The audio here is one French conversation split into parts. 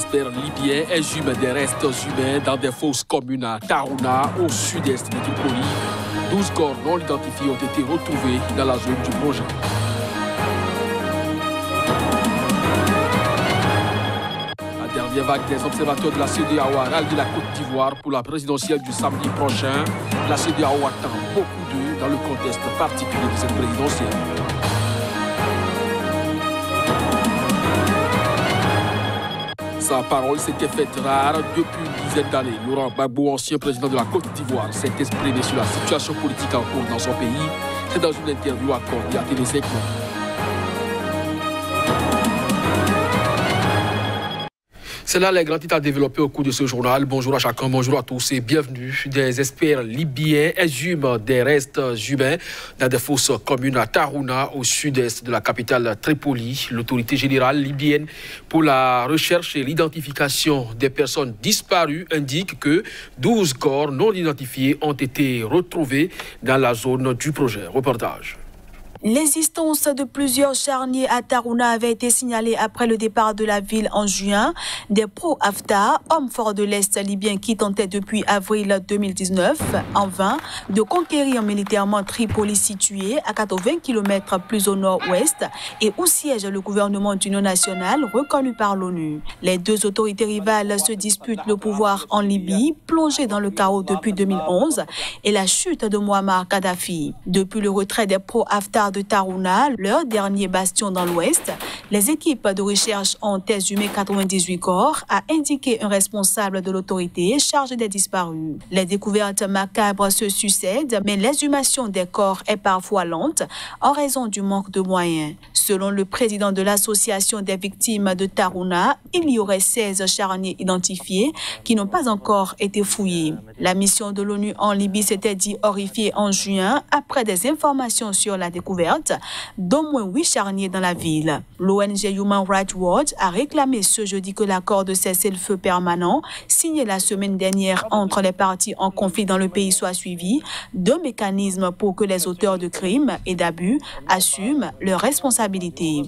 experts libyens exhument des restes humains dans des fosses communes à Tarhouna, au sud-est de Tripoli. 12 corps non identifiés ont été retrouvés dans la zone du projet. La dernière vague des observateurs de la CEDEAO a rallié la Côte d'Ivoire pour la présidentielle du samedi prochain. La CEDEAO attend beaucoup d'eux dans le contexte particulier de cette présidentielle. Sa parole s'était faite rare depuis une dizaine d'années. Laurent Gbagbo, ancien président de la Côte d'Ivoire, s'est exprimé sur la situation politique en cours dans son pays. C'est dans une interview accordée à TV5 Monde. C'est là les grands titres à développer au cours de ce journal. Bonjour à chacun, bonjour à tous et bienvenue. Des experts libyens exhument des restes humains dans des fosses communes à Tarhouna, au sud-est de la capitale Tripoli. L'autorité générale libyenne pour la recherche et l'identification des personnes disparues indique que 12 corps non identifiés ont été retrouvés dans la zone du projet. Reportage. L'existence de plusieurs charniers à Tarhouna avait été signalée après le départ de la ville en juin. Des pro-Haftar, hommes forts de l'Est libyen qui tentaient depuis avril 2019, en vain, de conquérir militairement Tripoli situé à 80 km plus au nord-ouest et où siège le gouvernement d'union nationale reconnu par l'ONU. Les deux autorités rivales se disputent le pouvoir en Libye, plongée dans le chaos depuis 2011 et la chute de Muammar Kadhafi. Depuis le retrait des pro-Haftar de Tarhouna, leur dernier bastion dans l'ouest, les équipes de recherche ont exhumé 98 corps, a indiqué un responsable de l'autorité chargé des disparus. Les découvertes macabres se succèdent, mais l'exhumation des corps est parfois lente en raison du manque de moyens. Selon le président de l'association des victimes de Tarhouna, il y aurait 16 charniers identifiés qui n'ont pas encore été fouillés. La mission de l'ONU en Libye s'était dit horrifiée en juin après des informations sur la découverte d'au moins 8 charniers dans la ville. L'ONG Human Rights Watch a réclamé ce jeudi que l'accord de cessez-le-feu permanent signé la semaine dernière entre les parties en conflit dans le pays soit suivi d'un mécanisme pour que les auteurs de crimes et d'abus assument leurs responsabilités.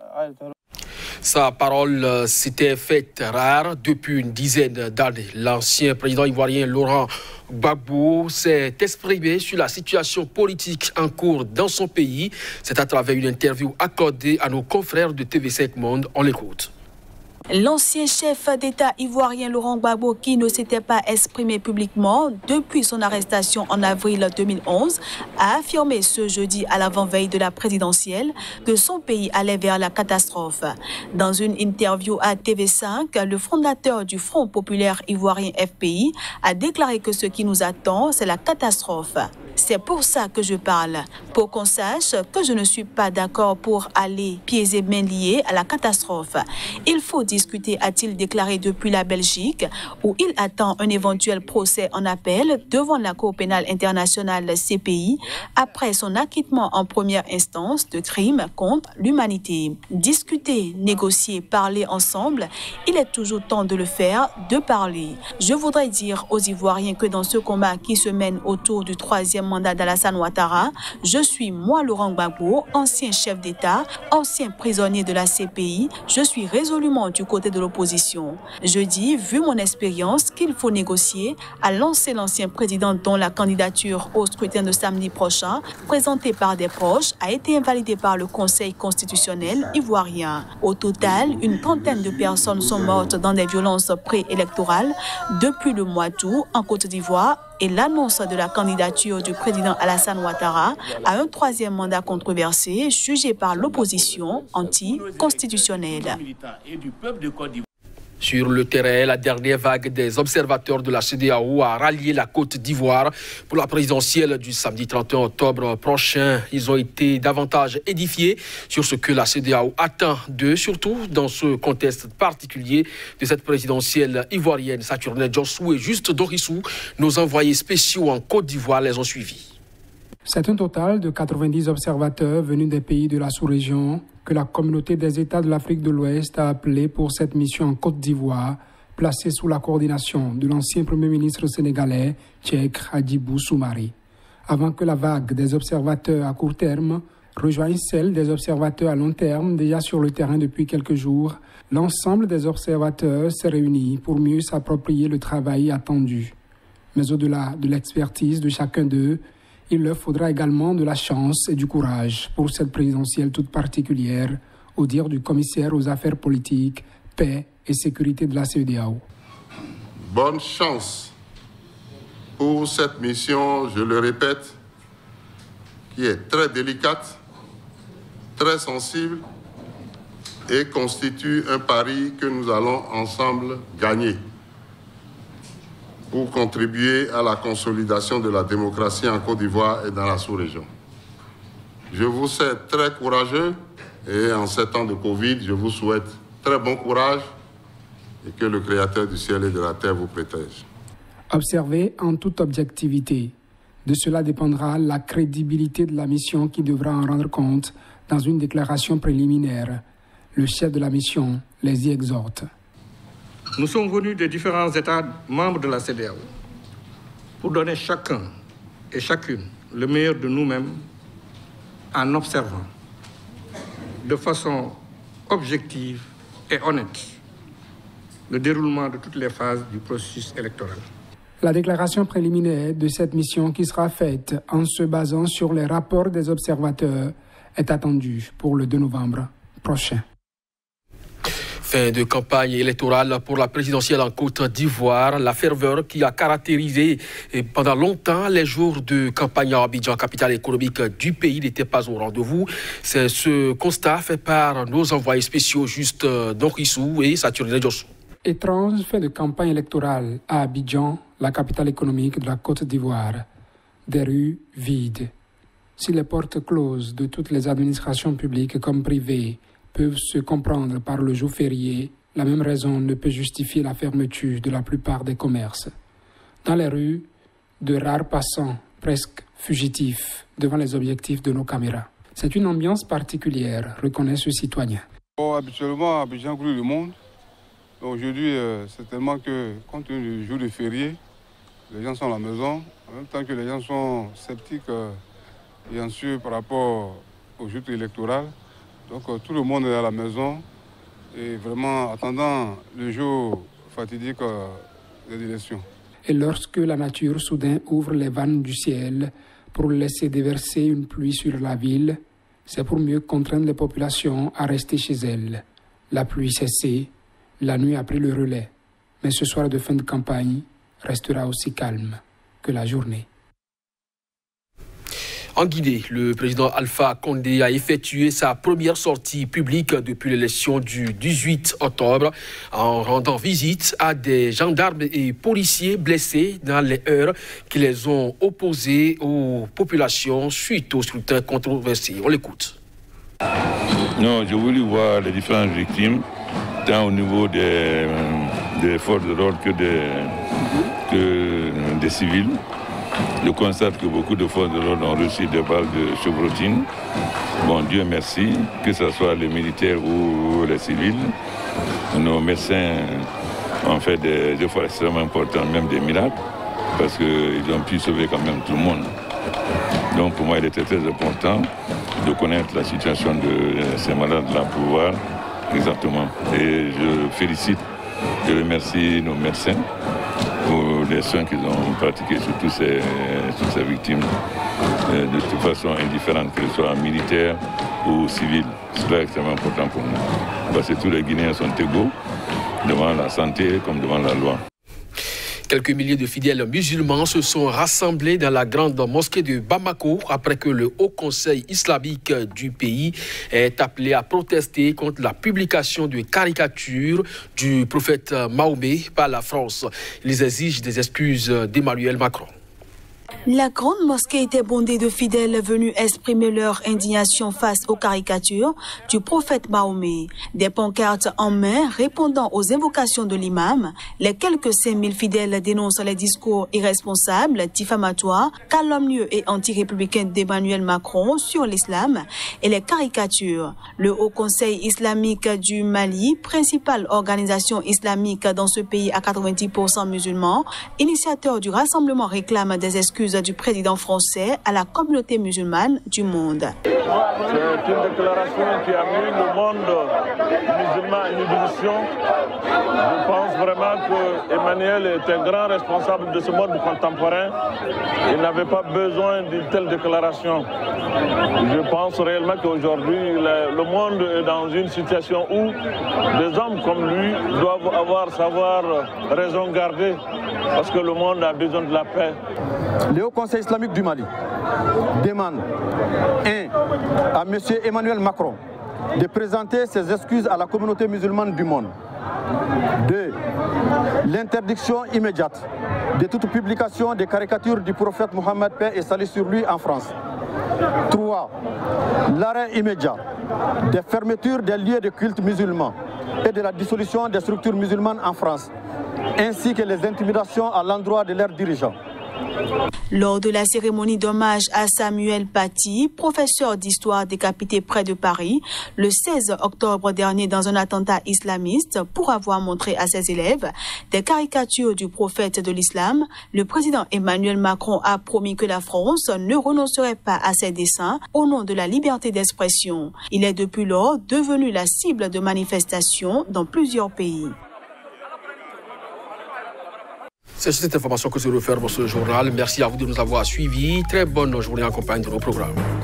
Sa parole s'était faite rare depuis une dizaine d'années. L'ancien président ivoirien Laurent Gbagbo s'est exprimé sur la situation politique en cours dans son pays. C'est à travers une interview accordée à nos confrères de TV5 Monde. On l'écoute. L'ancien chef d'État ivoirien Laurent Gbagbo, qui ne s'était pas exprimé publiquement depuis son arrestation en avril 2011, a affirmé ce jeudi à l'avant-veille de la présidentielle que son pays allait vers la catastrophe. Dans une interview à TV5, le fondateur du Front populaire ivoirien FPI a déclaré que ce qui nous attend, c'est la catastrophe. C'est pour ça que je parle, pour qu'on sache que je ne suis pas d'accord pour aller pieds et mains liés à la catastrophe. Il faut discuter, a-t-il déclaré depuis la Belgique, où il attend un éventuel procès en appel devant la Cour pénale internationale CPI après son acquittement en première instance de crimes contre l'humanité. Discuter, négocier, parler ensemble, il est toujours temps de le faire, de parler. Je voudrais dire aux Ivoiriens que dans ce combat qui se mène autour du 3e mandat d'Alassane Ouattara, je suis moi Laurent Gbagbo, ancien chef d'État, ancien prisonnier de la CPI, je suis résolument du côté de l'opposition. Je dis, vu mon expérience, qu'il faut négocier, à lancer l'ancien président dont la candidature au scrutin de samedi prochain, présentée par des proches, a été invalidée par le Conseil constitutionnel ivoirien. Au total, une trentaine de personnes sont mortes dans des violences préélectorales depuis le mois d'août en Côte d'Ivoire et l'annonce de la candidature du président Alassane Ouattara à un 3e mandat controversé jugé par l'opposition anticonstitutionnelle. Sur le terrain, la dernière vague des observateurs de la CEDEAO a rallié la Côte d'Ivoire pour la présidentielle du samedi 31 octobre prochain. Ils ont été davantage édifiés sur ce que la CEDEAO attend d'eux, surtout dans ce contexte particulier de cette présidentielle ivoirienne. Saturne Jossou et Juste Dorissou, nos envoyés spéciaux en Côte d'Ivoire, les ont suivis. C'est un total de 90 observateurs venus des pays de la sous-région que la communauté des États de l'Afrique de l'Ouest a appelé pour cette mission en Côte d'Ivoire, placée sous la coordination de l'ancien Premier ministre sénégalais, Cheikh Hadjibou Soumaré. Avant que la vague des observateurs à court terme rejoignent celles des observateurs à long terme déjà sur le terrain depuis quelques jours. L'ensemble des observateurs s'est réuni pour mieux s'approprier le travail attendu. Mais au-delà de l'expertise de chacun d'eux, il leur faudra également de la chance et du courage pour cette présidentielle toute particulière, au dire du commissaire aux affaires politiques, paix et sécurité de la CEDEAO. Bonne chance pour cette mission, je le répète, qui est très délicate, très sensible et constitue un pari que nous allons ensemble gagner pour contribuer à la consolidation de la démocratie en Côte d'Ivoire et dans la sous-région. Je vous sais très courageux et en ces temps de Covid, je vous souhaite très bon courage et que le Créateur du ciel et de la terre vous protège. Observez en toute objectivité. De cela dépendra la crédibilité de la mission qui devra en rendre compte dans une déclaration préliminaire. Le chef de la mission les y exhorte. Nous sommes venus des différents États membres de la CEDEAO pour donner chacun et chacune le meilleur de nous-mêmes en observant de façon objective et honnête le déroulement de toutes les phases du processus électoral. La déclaration préliminaire de cette mission qui sera faite en se basant sur les rapports des observateurs est attendue pour le 2 novembre prochain. Fin de campagne électorale pour la présidentielle en Côte d'Ivoire. La ferveur qui a caractérisé pendant longtemps les jours de campagne à Abidjan, capitale économique du pays, n'était pas au rendez-vous. C'est ce constat fait par nos envoyés spéciaux Juste Donrissou et Saturne Diosso. Étrange fin de campagne électorale à Abidjan, la capitale économique de la Côte d'Ivoire. Des rues vides. Si les portes closes de toutes les administrations publiques comme privées peuvent se comprendre par le jour férié, la même raison ne peut justifier la fermeture de la plupart des commerces. Dans les rues, de rares passants, presque fugitifs, devant les objectifs de nos caméras. C'est une ambiance particulière, reconnaît ce citoyen. Habituellement, à Abidjan coule le monde. Aujourd'hui, c'est tellement que, compte tenu du jour de férié, les gens sont à la maison, en même temps que les gens sont sceptiques et anxieux par rapport au jour électoral. Donc tout le monde est à la maison et vraiment attendant le jour fatidique des élections. Et lorsque la nature soudain ouvre les vannes du ciel pour laisser déverser une pluie sur la ville, c'est pour mieux contraindre les populations à rester chez elles. La pluie cessée, la nuit a pris le relais, mais ce soir de fin de campagne restera aussi calme que la journée. En Guinée, le président Alpha Condé a effectué sa première sortie publique depuis l'élection du 18 octobre en rendant visite à des gendarmes et policiers blessés dans les heurts qui les ont opposés aux populations suite au scrutin controversé. On l'écoute. Non, j'ai voulu voir les différentes victimes, tant au niveau des forces de l'ordre que des civils. Je constate que beaucoup de forces de l'ordre ont reçu des balles de chevrotine. Bon, Dieu merci, que ce soit les militaires ou les civils. Nos médecins ont fait des efforts extrêmement importants, même des miracles, parce qu'ils ont pu sauver quand même tout le monde. Donc pour moi, il était très important de connaître la situation de ces malades-là pour voir exactement. Et je félicite, je remercie nos médecins pour les soins qu'ils ont pratiqués sur toutes ces victimes, de toute façon indifférentes, que ce soit militaires ou civils. C'est extrêmement important pour nous, parce que tous les Guinéens sont égaux devant la santé comme devant la loi. Quelques milliers de fidèles musulmans se sont rassemblés dans la grande mosquée de Bamako après que le Haut Conseil islamique du pays est appelé à protester contre la publication de caricatures du prophète Mahomet par la France. Ils exigent des excuses d'Emmanuel Macron. La grande mosquée était bondée de fidèles venus exprimer leur indignation face aux caricatures du prophète Mahomet. Des pancartes en main répondant aux invocations de l'imam, les quelques 5000 fidèles dénoncent les discours irresponsables, diffamatoires, calomnieux et anti-républicains d'Emmanuel Macron sur l'islam et les caricatures. Le Haut Conseil islamique du Mali, principale organisation islamique dans ce pays à 90% musulmans, initiateur du rassemblement, réclame des excuses du président français à la communauté musulmane du monde. C'est une déclaration qui a mis le monde musulman en ébullition. Je pense vraiment qu'Emmanuel est un grand responsable de ce monde contemporain. Il n'avait pas besoin d'une telle déclaration. Je pense réellement qu'aujourd'hui, le monde est dans une situation où des hommes comme lui doivent savoir raison garder, parce que le monde a besoin de la paix. Le Haut Conseil islamique du Mali demande à M. Emmanuel Macron de présenter ses excuses à la communauté musulmane du monde. 2. L'interdiction immédiate de toute publication des caricatures du prophète Mohammed, paix et salut sur lui, en France. 3. L'arrêt immédiat des fermetures des lieux de culte musulmans et de la dissolution des structures musulmanes en France, ainsi que les intimidations à l'endroit de leurs dirigeants. Lors de la cérémonie d'hommage à Samuel Paty, professeur d'histoire décapité près de Paris, le 16 octobre dernier dans un attentat islamiste pour avoir montré à ses élèves des caricatures du prophète de l'islam, le président Emmanuel Macron a promis que la France ne renoncerait pas à ses desseins au nom de la liberté d'expression. Il est depuis lors devenu la cible de manifestations dans plusieurs pays. C'est cette information que se referme ce journal. Merci à vous de nous avoir suivis. Très bonne journée en compagnie de nos programmes.